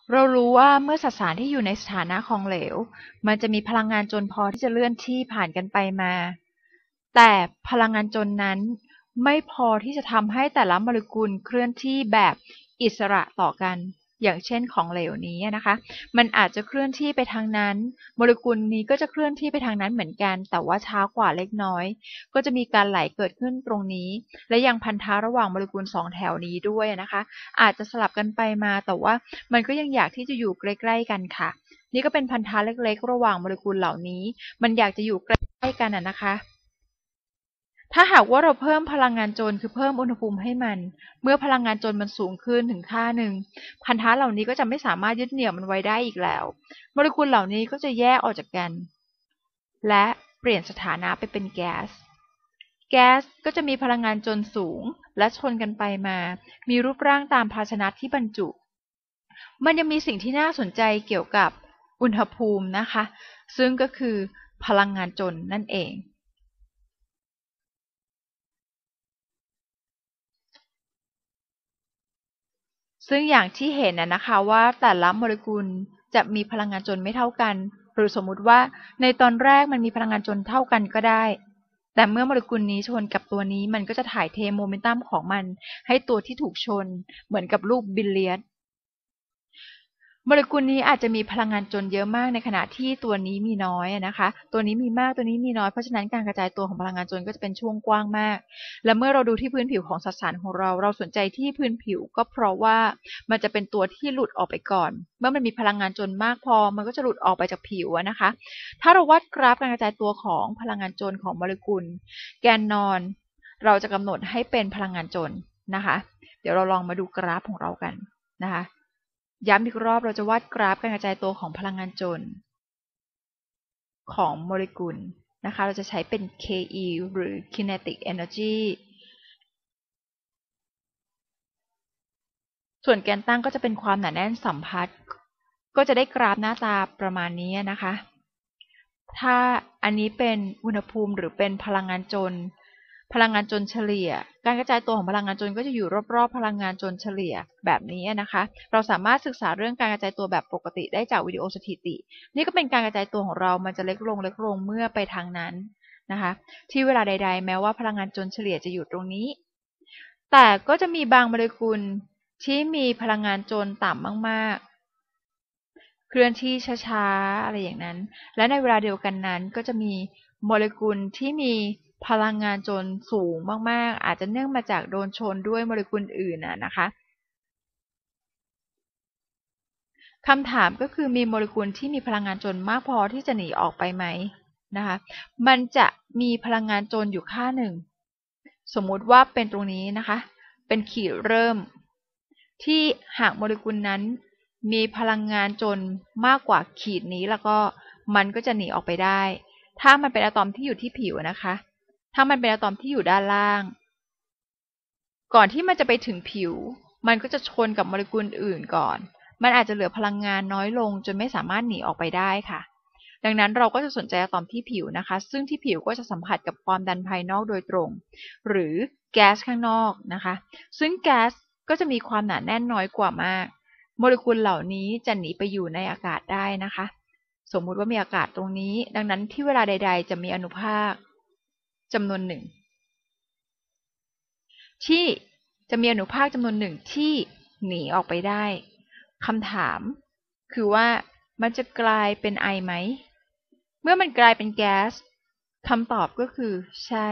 เรารู้ว่าเมื่อสสารที่อยู่ในสถานะของเหลวมันจะมีพลังงานจนพอที่จะเลื่อนที่ผ่านกันไปมาแต่พลังงานจนนั้นไม่พอที่จะทำให้แต่ละโมเลกุลเคลื่อนที่แบบอิสระต่อกันอย่างเช่นของเหลวนี้นะคะมันอาจจะเคลื่อนที่ไปทางนั้นโมเลกุลนี้ก็จะเคลื่อนที่ไปทางนั้นเหมือนกันแต่ว่าช้ากว่าเล็กน้อยก็จะมีการไหลเกิดขึ้นตรงนี้และยังพันธะระหว่างโมเลกุล2แถวนี้ด้วยนะคะอาจจะสลับกันไปมาแต่ว่ามันก็ยังอยากที่จะอยู่ใกล้ๆกันค่ะนี่ก็เป็นพันธะเล็กๆระหว่างโมเลกุลเหล่านี้มันอยากจะอยู่ใกล้ๆกันนะคะถ้าหากว่าเราเพิ่มพลังงานจนคือเพิ่มอุณหภูมิให้มันเมื่อพลังงานจนมันสูงขึ้นถึงค่าหนึ่งพันธะเหล่านี้ก็จะไม่สามารถยึดเหนี่ยวมันไว้ได้อีกแล้วโมเลกุลเหล่านี้ก็จะแยกออกจากกันและเปลี่ยนสถานะไปเป็นแก๊สแก๊สก็จะมีพลังงานจนสูงและชนกันไปมามีรูปร่างตามภาชนะที่บรรจุมันยังมีสิ่งที่น่าสนใจเกี่ยวกับอุณหภูมินะคะซึ่งก็คือพลังงานจนนั่นเองซึ่งอย่างที่เห็นนะคะว่าแต่ละโมเลกุลจะมีพลังงานจนไม่เท่ากันหรือสมมุติว่าในตอนแรกมันมีพลังงานจนเท่ากันก็ได้แต่เมื่อโมเลกุลนี้ชนกับตัวนี้มันก็จะถ่ายเทโมเมนตัมของมันให้ตัวที่ถูกชนเหมือนกับลูกบิลเลียด โมเลกุลนี้อาจจะมีพลังงานจนเยอะมากในขณะที่ตัวนี้มีน้อยนะคะตัวนี้มีมากตัวนี้มีน้อยเพราะฉะนั้นการกระจายตัวของพลังงานจนก็จะเป็นช่วงกว้างมากและเมื่อเราดูที่พื้นผิวของสสารของเราสนใจที่พื้นผิวก็เพราะว่ามันจะเป็นตัวที่หลุดออกไปก่อนเมื่อมันมีพลังงานจนมากพอมันก็จะหลุดออกไปจากผิวนะคะถ้าเราวัดกราฟการกระจายตัวของพลังงานจนของโมเลกุลแกนนอนเราจะกำหนดให้เป็นพลังงานจนนะคะเดี๋ยวเราลองมาดูกราฟของเรากันนะคะ ย้ำอีกรอบเราจะวาดกราฟการกระจายตัวของพลังงานจนของโมเลกุลนะคะเราจะใช้เป็น Ke หรือ Kinetic Energy ส่วนแกนตั้งก็จะเป็นความหนาแน่นสัมพัทธ์ก็จะได้กราฟหน้าตาประมาณนี้นะคะถ้าอันนี้เป็นอุณหภูมิหรือเป็นพลังงานจนพลังงานจนเฉลี่ยการกระจายตัวของพลังงานจนก็จะอยู่รอบๆพลังงานจนเฉลี่ยแบบนี้นะคะเราสามารถศึกษาเรื่องการกระจายตัวแบบปกติได้จากวิดีโอสถิตินี่ก็เป็นการกระจายตัวของเรามันจะเล็กลงเมื่อไปทางนั้นนะคะที่เวลาใดๆแม้ว่าพลังงานจนเฉลี่ยจะอยู่ตรงนี้แต่ก็จะมีบางโมเลกุลที่มีพลังงานจนต่ำมากๆเคลื่อนที่ช้าๆอะไรอย่างนั้นและในเวลาเดียวกันนั้นก็จะมีโมเลกุลที่มีพลังงานจนสูงมากๆอาจจะเนื่องมาจากโดนชนด้วยโมเลกุลอื่นนะคะคำถามก็คือมีโมเลกุลที่มีพลังงานจนมากพอที่จะหนีออกไปไหมนะคะมันจะมีพลังงานจนอยู่ค่าหนึ่งสมมุติว่าเป็นตรงนี้นะคะเป็นขีดเริ่มที่หากโมเลกุลนั้นมีพลังงานจนมากกว่าขีดนี้แล้วก็มันก็จะหนีออกไปได้ถ้ามันเป็นอะตอมที่อยู่ที่ผิวนะคะถ้ามันเป็นอะตอมที่อยู่ด้านล่างก่อนที่มันจะไปถึงผิวมันก็จะชนกับโมเลกุลอื่นก่อนมันอาจจะเหลือพลังงานน้อยลงจนไม่สามารถหนีออกไปได้ค่ะดังนั้นเราก็จะสนใจอะตอมที่ผิวนะคะซึ่งที่ผิวก็จะสัมผัสกับความดันภายนอกโดยตรงหรือแก๊สข้างนอกนะคะซึ่งแก๊สก็จะมีความหนาแน่นน้อยกว่ามากโมเลกุลเหล่านี้จะหนีไปอยู่ในอากาศได้นะคะสมมุติว่ามีอากาศตรงนี้ดังนั้นที่เวลาใดๆจะมีอนุภาคจำนวนหนึ่งที่จะมีอนุภาคจำนวนหนึ่งที่หนีออกไปได้คำถามคือว่ามันจะกลายเป็นไอไหมเมื่อมันกลายเป็นแก๊สคำตอบก็คือใช่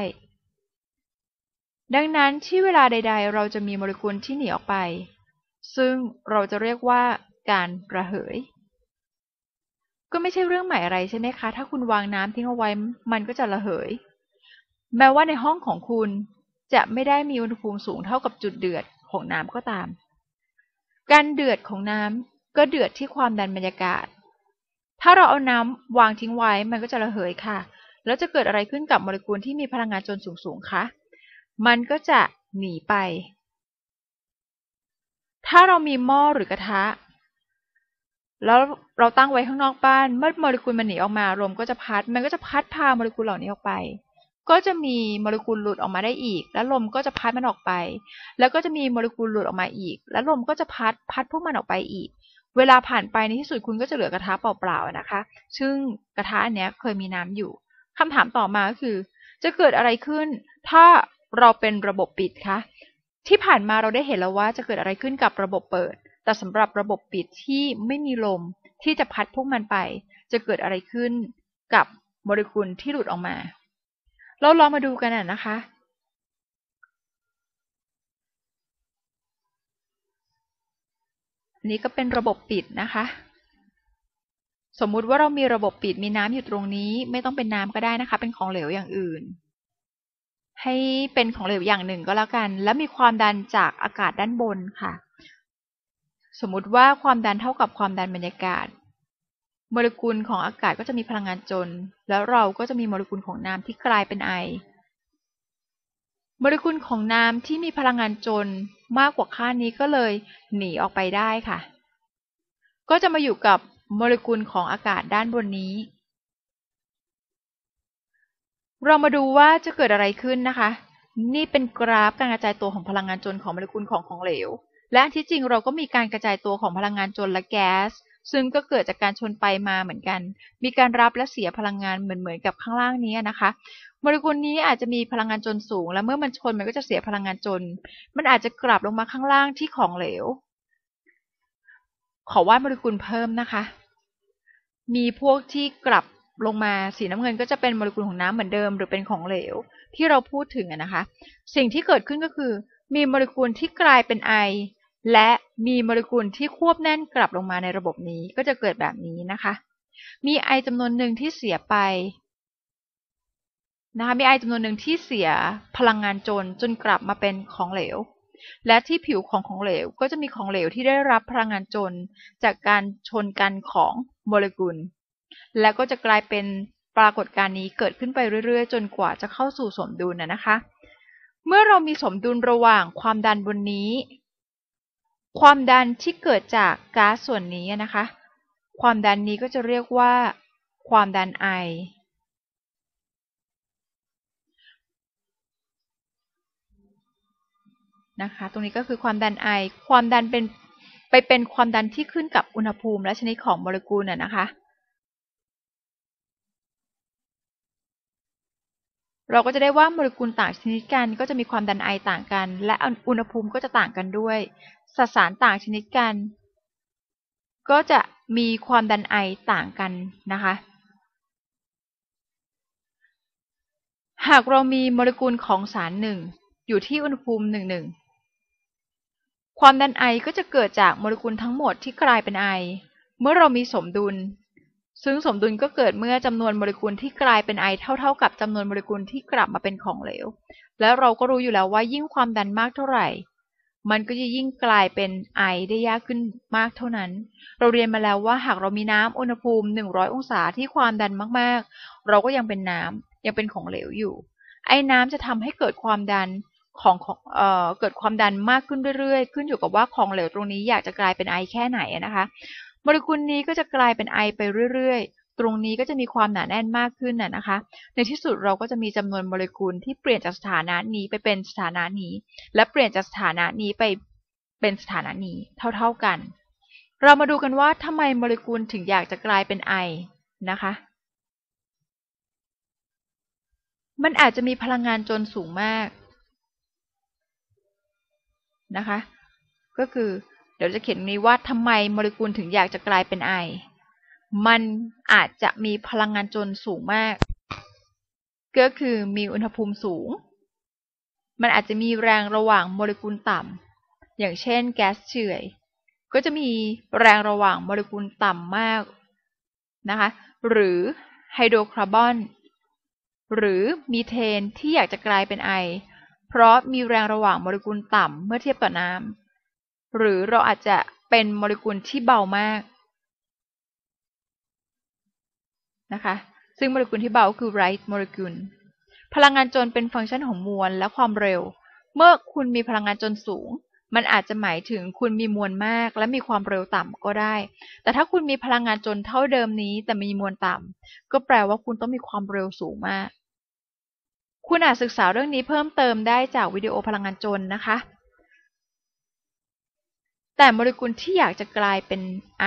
ดังนั้นที่เวลาใดๆเราจะมีโมเลกุลที่หนีออกไปซึ่งเราจะเรียกว่าการระเหยก็ไม่ใช่เรื่องใหม่อะไรใช่ไหมคะถ้าคุณวางน้ำทิ้งเอาไว้มันก็จะระเหยแม้ว่าในห้องของคุณจะไม่ได้มีอุณหภูมิสูงเท่ากับจุดเดือดของน้ำก็ตามการเดือดของน้ำก็เดือดที่ความดันบรรยากาศถ้าเราเอาน้ำวางทิ้งไว้มันก็จะระเหยค่ะแล้วจะเกิดอะไรขึ้นกับโมเลกุลที่มีพลังงานจนสูงๆคะมันก็จะหนีไปถ้าเรามีหม้อหรือกระทะแล้วเราตั้งไว้ข้างนอกบ้านเมื่อโมเลกุลมันหนีออกมาลมก็จะพัดมันก็จะพัดพาโมเลกุลเหล่านี้ออกไปก็จะมีโมเลกุลหลุดออกมาได้อีกแล้วลมก็จะพัดมันออกไปแล้วก็จะมีโมเลกุลหลุดออกมาอีกแล้วลมก็จะพัดพวกมันออกไปอีกเวลาผ่านไปในที่สุดคุณก็จะเหลือกระทะเปล่าๆนะคะซึ่งกระทะอันนี้เคยมีน้ำอยู่คำถามต่อมาก็คือจะเกิดอะไรขึ้นถ้าเราเป็นระบบปิดคะที่ผ่านมาเราได้เห็นแล้วว่าจะเกิดอะไรขึ้นกับระบบเปิดแต่สำหรับระบบปิดที่ไม่มีลมที่จะพัดพวกมันไปจะเกิดอะไรขึ้นกับโมเลกุลที่หลุดออกมาเราลองมาดูกันนะคะอันนี้ก็เป็นระบบปิดนะคะสมมุติว่าเรามีระบบปิดมีน้ำอยู่ตรงนี้ไม่ต้องเป็นน้ำก็ได้นะคะเป็นของเหลวอย่างอื่นให้เป็นของเหลวอย่างหนึ่งก็แล้วกันแล้วมีความดันจากอากาศด้านบนค่ะสมมุติว่าความดันเท่ากับความดันบรรยากาศโมเลกุลของอากาศก็จะมีพลังงานจนแล้วเราก็จะมีโมเลกุลของน้ำที่กลายเป็นไอโมเลกุลของน้ำที่มีพลังงานจนมากกว่าค่านี้ก็เลยหนีออกไปได้ค่ะก็จะมาอยู่กับโมเลกุลของอากาศด้านบนนี้เรามาดูว่าจะเกิดอะไรขึ้นนะคะนี่เป็นกราฟการกระจายตัวของพลังงานจนของโมเลกุลของเหลวและที่จริงเราก็มีการกระจายตัวของพลังงานจนและแก๊สซึ่งก็เกิดจากการชนไปมาเหมือนกันมีการรับและเสียพลังงานเหมือนกับข้างล่างนี้นะคะโมเลกุลนี้อาจจะมีพลังงานจนสูงและเมื่อมันชนมันก็จะเสียพลังงานจนมันอาจจะกลับลงมาข้างล่างที่ของเหลวขอวาดโมเลกุลเพิ่มนะคะมีพวกที่กลับลงมาสีน้ำเงินก็จะเป็นโมเลกุลของน้ำเหมือนเดิมหรือเป็นของเหลวที่เราพูดถึงนะคะสิ่งที่เกิดขึ้นก็คือมีโมเลกุลที่กลายเป็นไอและมีโมเลกุลที่ควบแน่นกลับลงมาในระบบนี้ก็จะเกิดแบบนี้นะคะมีไอจำนวนหนึ่งที่เสียไปนะคะมีไอจำนวนหนึ่งที่เสียพลังงานจนกลับมาเป็นของเหลวและที่ผิวของเหลวก็จะมีของเหลวที่ได้รับพลังงานจนจากการชนกันของโมเลกุลและก็จะกลายเป็นปรากฏการณ์นี้เกิดขึ้นไปเรื่อยๆจนกว่าจะเข้าสู่สมดุลนะคะเมื่อเรามีสมดุลระหว่างความดันบนนี้ความดันที่เกิดจากก๊าซส่วนนี้นะคะความดันนี้ก็จะเรียกว่าความดันไอนะคะตรงนี้ก็คือความดันไอความดันเป็นความดันที่ขึ้นกับอุณหภูมิและชนิดของโมเลกุลนะคะเราก็จะได้ว่าโมเลกุลต่างชนิดกันก็จะมีความดันไอต่างกันและอุณหภูมิก็จะต่างกันด้วยสสารต่างชนิดกันก็จะมีความดันไอต่างกันนะคะหากเรามีโมเลกุลของสารหนึ่งอยู่ที่อุณหภูมิ1 ความดันไอก็จะเกิดจากโมเลกุลทั้งหมดที่กลายเป็นไอเมื่อเรามีสมดุลซึ่งสมดุลก็เกิดเมื่อจำนวนโมเลกุลที่กลายเป็นไอเท่ากับจำนวนโมเลกุลที่กลับมาเป็นของเหลวแล้วเราก็รู้อยู่แล้วว่ายิ่งความดันมากเท่าไหร่มันก็จะยิ่งกลายเป็นไอได้ยากขึ้นมากเท่านั้นเราเรียนมาแล้วว่าหากเรามีน้ำอุณหภูมิ100องศาที่ความดันมากๆเราก็ยังเป็นน้ำยังเป็นของเหลวอยู่ไอ้น้ำจะทำให้เกิดความดันเกิดความดันมากขึ้นเรื่อยๆขึ้นอยู่กับว่าของเหลวตรงนี้อยากจะกลายเป็นไอแค่ไหนนะคะโมเลกุลนี้ก็จะกลายเป็นไอไปเรื่อยๆตรงนี้ก็จะมีความหนาแน่นมากขึ้นนะคะในที่สุดเราก็จะมีจำนวนโมเลกุลที่เปลี่ยนจากสถานะนี้ไปเป็นสถานะนี้และเปลี่ยนจากสถานะนี้ไปเป็นสถานะนี้เท่าๆกันเรามาดูกันว่าทำไมโมเลกุลถึงอยากจะกลายเป็นไอนะคะมันอาจจะมีพลังงานจนสูงมากนะคะก็คือเดี๋ยวจะเขียนนี้ว่าทำไมโมเลกุลถึงอยากจะกลายเป็นไอมันอาจจะมีพลังงานจนสูงมากก็คือมีอุณหภูมิสูงมันอาจจะมีแรงระหว่างโมเลกุลต่ำอย่างเช่นแก๊สเฉื่อยก็จะมีแรงระหว่างโมเลกุลต่ำมากนะคะหรือไฮโดรคาร์บอนหรือมีเทนที่อยากจะกลายเป็นไอเพราะมีแรงระหว่างโมเลกุลต่ำเมื่อเทียบกับน้ำหรือเราอาจจะเป็นโมเลกุลที่เบามากนะคะซึ่งโมเลกุลที่เบาคือ light molecule พลังงานจนเป็นฟังก์ชันของมวลและความเร็วเมื่อคุณมีพลังงานจนสูงมันอาจจะหมายถึงคุณมีมวลมากและมีความเร็วต่ำก็ได้แต่ถ้าคุณมีพลังงานจนเท่าเดิมนี้แต่มีมวลต่ำก็แปลว่าคุณต้องมีความเร็วสูงมากคุณอาจศึกษาเรื่องนี้เพิ่มเติมได้จากวิดีโอพลังงานจนนะคะแต่โมเลกุลที่อยากจะกลายเป็นไอ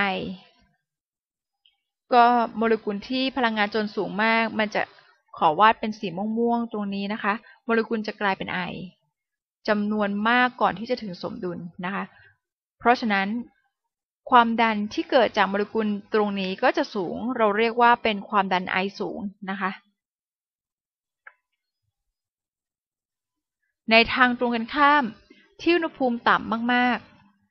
ก็โมเลกุลที่พลังงานจนสูงมากมันจะขอวาดเป็นสีม่วงๆตรงนี้นะคะโมเลกุลจะกลายเป็นไอจำนวนมากก่อนที่จะถึงสมดุลนะคะเพราะฉะนั้นความดันที่เกิดจากโมเลกุลตรงนี้ก็จะสูงเราเรียกว่าเป็นความดันไอสูงนะคะในทางตรงกันข้ามที่อุณหภูมิต่ำมาก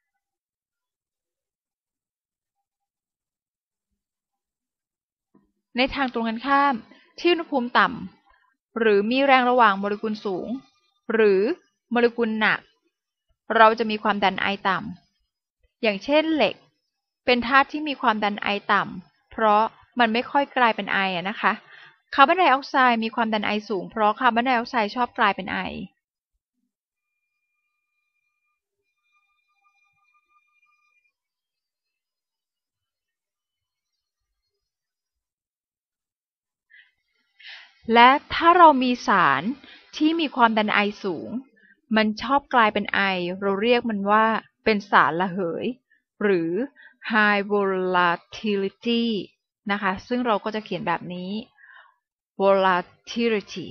ๆในทางตรงกันข้ามที่อุณหภูมิต่ำหรือมีแรงระหว่างโมเลกุลสูงหรือโมเลกุลหนักเราจะมีความดันไอต่ำอย่างเช่นเหล็กเป็นธาตุที่มีความดันไอต่ำเพราะมันไม่ค่อยกลายเป็นไอนะคะคาร์บอนไดออกไซด์มีความดันไอสูงเพราะคาร์บอนไดออกไซด์ชอบกลายเป็นไอและถ้าเรามีสารที่มีความดันไอสูงมันชอบกลายเป็นไอเราเรียกมันว่าเป็นสารระเหยหรือ high volatility นะคะซึ่งเราก็จะเขียนแบบนี้ volatility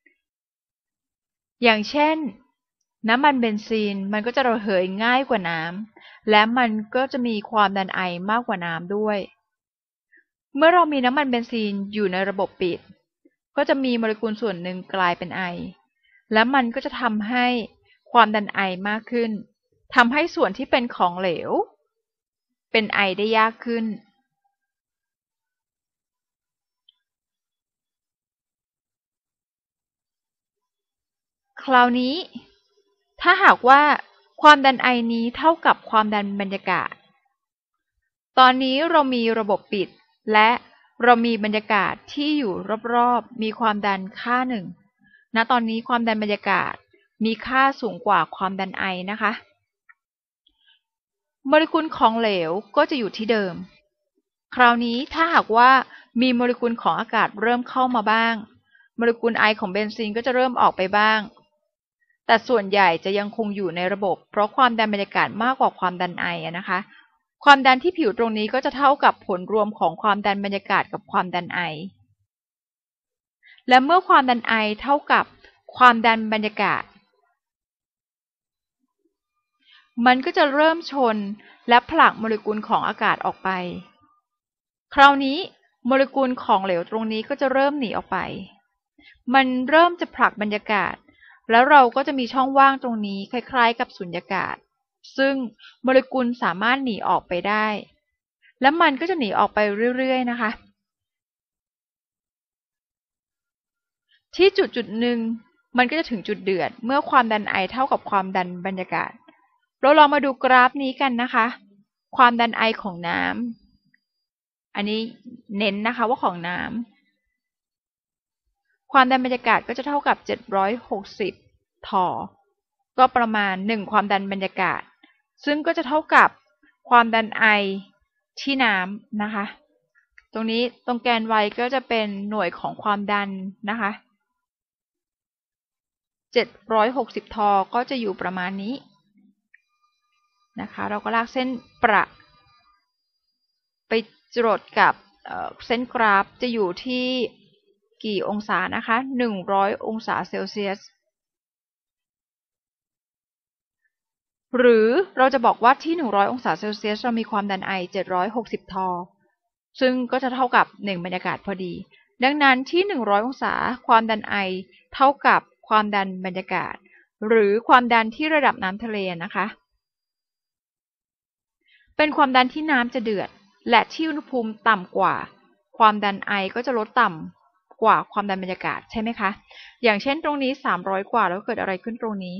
อย่างเช่นน้ำมันเบนซินมันก็จะระเหยง่ายกว่าน้ำและมันก็จะมีความดันไอมากกว่าน้ำด้วยเมื่อเรามีน้ำมันเบนซินอยู่ในระบบปิดก็จะมีโมเลกุลส่วนหนึ่งกลายเป็นไอและมันก็จะทำให้ความดันไอมากขึ้นทำให้ส่วนที่เป็นของเหลวเป็นไอได้ยากขึ้นคราวนี้ถ้าหากว่าความดันไอนี้เท่ากับความดันบรรยากาศตอนนี้เรามีระบบปิดและเรามีบรรยากาศที่อยู่รอบๆมีความดันค่าหนึ่งณตอนนี้ความดันบรรยากาศมีค่าสูงกว่าความดันไอนะคะโมเลกุลของเหลวก็จะอยู่ที่เดิมคราวนี้ถ้าหากว่ามีโมเลกุลของอากาศเริ่มเข้ามาบ้างโมเลกุลไอของเบนซินก็จะเริ่มออกไปบ้างแต่ส่วนใหญ่จะยังคงอยู่ในระบบเพราะความดันบรรยากาศมากกว่าความดันไอนะคะความดันที่ผิวตรงนี้ก็จะเท่ากับผลรวมของความดันบรรยากาศกับความดันไอและเมื่อความดันไอเท่ากับความดันบรรยากาศมันก็จะเริ่มชนและผลักโมเลกุลของอากาศออกไปคราวนี้โมเลกุลของเหลวตรงนี้ก็จะเริ่มหนีออกไปมันเริ่มจะผลักบรรยากาศแล้วเราก็จะมีช่องว่างตรงนี้คล้ายๆกับสุญญากาศซึ่งโมเลกุลสามารถหนีออกไปได้และมันก็จะหนีออกไปเรื่อยๆนะคะที่จุดหนึ่งมันก็จะถึงจุดเดือดเมื่อความดันไอเท่ากับความดันบรรยากาศเราลองมาดูกราฟนี้กันนะคะความดันไอของน้ำอันนี้เน้นนะคะว่าของน้ำความดันบรรยากาศก็จะเท่ากับ760ทอก็ประมาณ1ความดันบรรยากาศซึ่งก็จะเท่ากับความดันไอที่น้ำนะคะตรงนี้ตรงแกน y ก็จะเป็นหน่วยของความดันนะคะ760ทอก็จะอยู่ประมาณนี้นะคะเราก็ลากเส้นประไปจรดกับเส้นกราฟจะอยู่ที่กี่องศานะคะ100องศาเซลเซียสหรือเราจะบอกว่าที่100องศาเซลเซียสเรามีความดันไอ760ทอซึ่งก็จะเท่ากับ1บรรยากาศพอดีดังนั้นที่100องศาความดันไอเท่ากับความดันบรรยากาศหรือความดันที่ระดับน้ำทะเลนะคะเป็นความดันที่น้ำจะเดือดและที่อุณหภูมิต่ำกว่าความดันไอก็จะลดต่ำกว่าความดันบรรยากาศใช่ไหมคะอย่างเช่นตรงนี้300กว่าแล้วเกิดอะไรขึ้นตรงนี้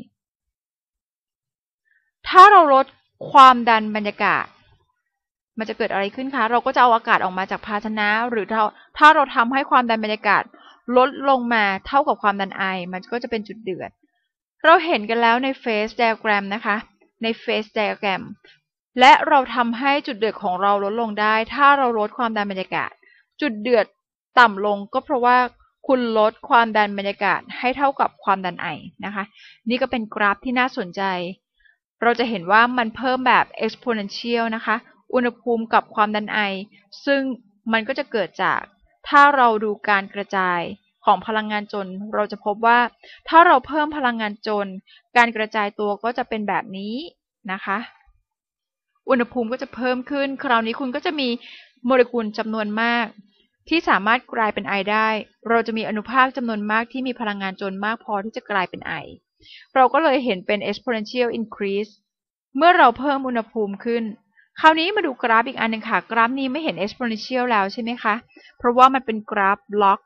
ถ้าเราลดความดันบรรยากาศมันจะเกิดอะไรขึ้นคะเราก็จะเอาอากาศออกมาจากภาชนะหรือถ้าเราทำให้ความดันบรรยากาศลดลงมาเท่ากับความดันไอมันก็จะเป็นจุดเดือดเราเห็นกันแล้วในเฟสไดอะแกรมนะคะในเฟสไดอะแกรมและเราทำให้จุดเดือดของเราลดลงได้ถ้าเราลดความดันบรรยากาศจุดเดือดต่ำลงก็เพราะว่าคุณลดความดันบรรยากาศให้เท่ากับความดันไอนะคะนี่ก็เป็นกราฟที่น่าสนใจเราจะเห็นว่ามันเพิ่มแบบ exponential นะคะอุณหภูมิกับความดันไอซึ่งมันก็จะเกิดจากถ้าเราดูการกระจายของพลังงานจนเราจะพบว่าถ้าเราเพิ่มพลังงานจนการกระจายตัวก็จะเป็นแบบนี้นะคะอุณหภูมิก็จะเพิ่มขึ้นคราวนี้คุณก็จะมีโมเลกุลจำนวนมากที่สามารถกลายเป็นไอได้เราจะมีอนุภาคจำนวนมากที่มีพลังงานจนมากพอที่จะกลายเป็นไอเราก็เลยเห็นเป็น exponential increase เมื่อเราเพิ่มอุณหภูมิขึ้นคราวนี้มาดูกราฟอีกอันหนึ่งค่ะกราฟนี้ไม่เห็น exponential แล้วใช่ไหมคะเพราะว่ามันเป็นกราฟบล็อก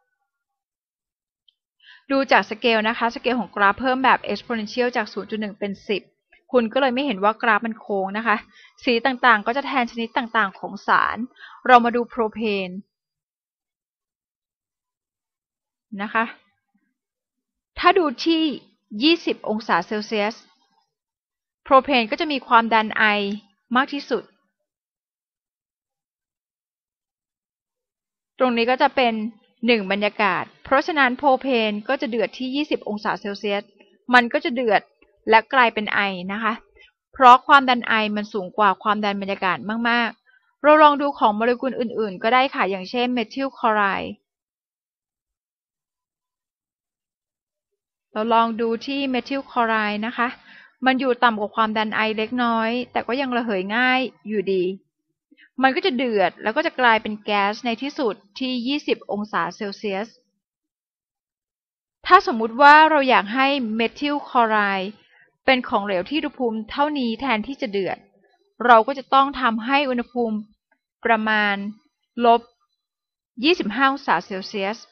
ดูจากสเกลนะคะสเกลของกราฟเพิ่มแบบ exponential จาก 0.1 เป็น 10 คุณก็เลยไม่เห็นว่ากราฟมันโค้งนะคะสีต่างๆก็จะแทนชนิดต่างๆของสารเรามาดูโพรเพนนะคะถ้าดูที่ 20 องศาเซลเซียสโพรเพนก็จะมีความดันไอมากที่สุดตรงนี้ก็จะเป็น1บรรยากาศเพราะฉะนั้นโพรเพนก็จะเดือดที่ 20 องศาเซลเซียสมันก็จะเดือดและกลายเป็นไอนะคะเพราะความดันไอมันสูงกว่าความดันบรรยากาศมากๆเราลองดูของโมเลกุลอื่นๆก็ได้ค่ะอย่างเช่นเมทิลคลอไรด์เราลองดูที่เมทิลคลอไรด์นะคะมันอยู่ต่ำกว่าความดันไอเล็กน้อยแต่ก็ยังระเหยง่ายอยู่ดีมันก็จะเดือดแล้วก็จะกลายเป็นแก๊สในที่สุดที่ 20 องศาเซลเซียสถ้าสมมุติว่าเราอยากให้เมทิลคลอไรด์เป็นของเหลวที่อุณหภูมิเท่านี้แทนที่จะเดือดเราก็จะต้องทำให้อุณหภูมิประมาณลบ 25 องศาเซลเซียส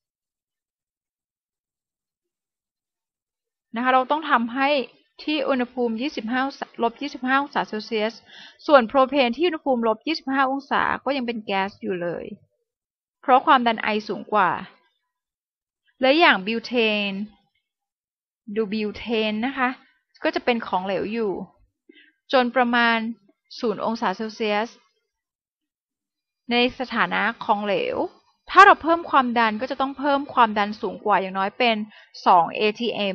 นะคะเราต้องทำให้ที่อุณหภูมิ ลบ 25 องศาเซลเซียสส่วนโพรเพนที่อุณหภูมิลบ 25 องศาก็ยังเป็นแก๊สอยู่เลยเพราะความดันไอสูงกว่าและอย่างบิวเทนดูบิวเทนนะคะก็จะเป็นของเหลวอยู่จนประมาณ 0 องศาเซลเซียสในสถานะของเหลวถ้าเราเพิ่มความดันก็จะต้องเพิ่มความดันสูงกว่าอย่างน้อยเป็น 2 atm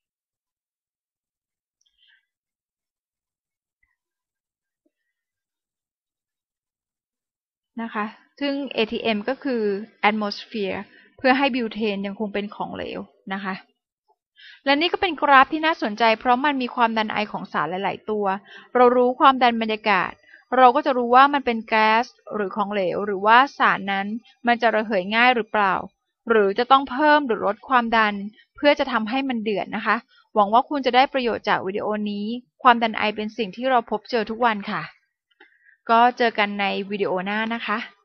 นะคะซึ่ง ATM ก็คือ atmosphere เพื่อให้บิวเทนยังคงเป็นของเหลวนะคะและนี่ก็เป็นกราฟที่น่าสนใจเพราะมันมีความดันไอของสารหลายๆตัวเรารู้ความดันบรรยากาศเราก็จะรู้ว่ามันเป็นแก๊สหรือของเหลวหรือว่าสารนั้นมันจะระเหยง่ายหรือเปล่าหรือจะต้องเพิ่มหรือลดความดันเพื่อจะทำให้มันเดือดนะคะหวังว่าคุณจะได้ประโยชน์จากวิดีโอนี้ความดันไอเป็นสิ่งที่เราพบเจอทุกวันค่ะก็เจอกันในวิดีโอหน้านะคะ